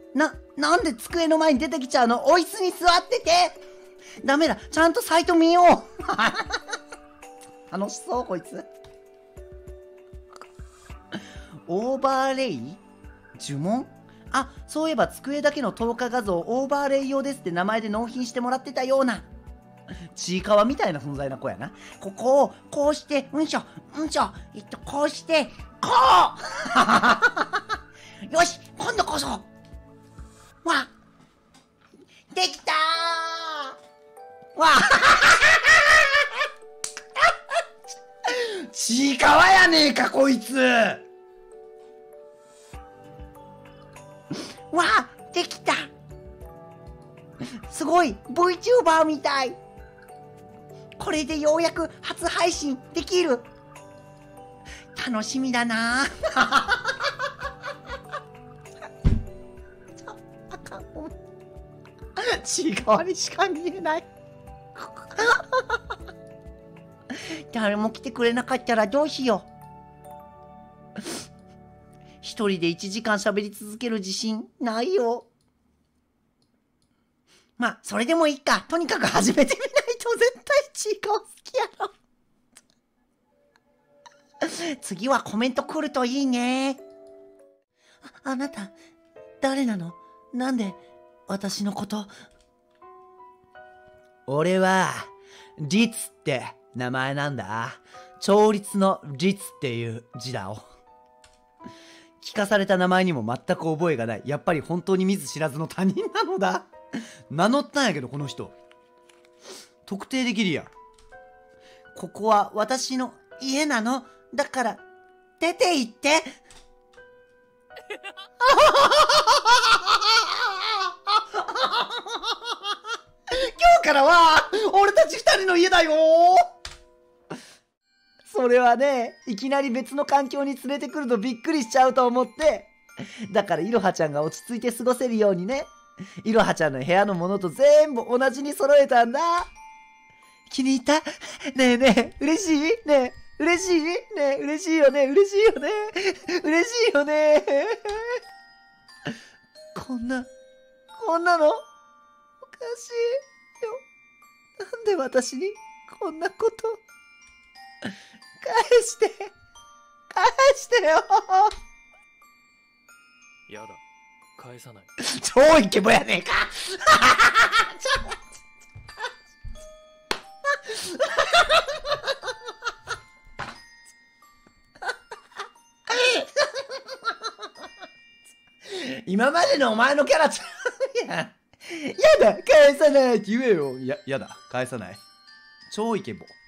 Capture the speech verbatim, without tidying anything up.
な、なんで机の前に出てきちゃうの？お椅子に座ってて。ダメだ、ちゃんとサイト見よう。楽しそう、こいつ。オーバーレイ？呪文？あ、そういえば机だけの透過画像オーバーレイ用ですって名前で納品してもらってたような。ちいかわみたいな存在な子やな。ここをこうして、うんしょ、うんしょ、えっと、こうして、こうよし、今度こそわできたーわちいかわやねえか、こいつ。わあ、できた。すごい VTuber みたい。これでようやく初配信できる。楽しみだな。あかん、ちいかわにしか見えない。誰も来てくれなかったらどうしよう。一人でいちじかん喋り続ける自信ないよ。まあ、それでもいいか。とにかく始めてみないと絶対ちいかわ好きやろ。次はコメント来るといいね。あ、あなた、誰なの？なんで私のこと。俺は、律って名前なんだ。調律の律っていう字だを。聞かされた名前にも全く覚えがない。やっぱり本当に見ず知らずの他人なのだ。名乗ったんやけど、この人。特定できるやん。ここは私の家なの。だから、出て行って。今日からは、俺たち二人の家だよ。それはね、いきなり別の環境に連れてくるとびっくりしちゃうと思って。だからいろはちゃんが落ち着いて過ごせるようにね。いろはちゃんの部屋のものと全部同じに揃えたんだ。気に入った？ねえねえ、嬉しい？ねえ、嬉しい？ねえ、嬉しいよね、嬉しいよね、嬉しいよね。こんな、こんなのおかしいよ。なんで私にこんなこと。返して、返してよ。 やだ、返さない。 超イケボやねえか。今までのお前のキャラちゃうやん。やだ、返さないって言えよ。や、やだ、返さない。超イケボ。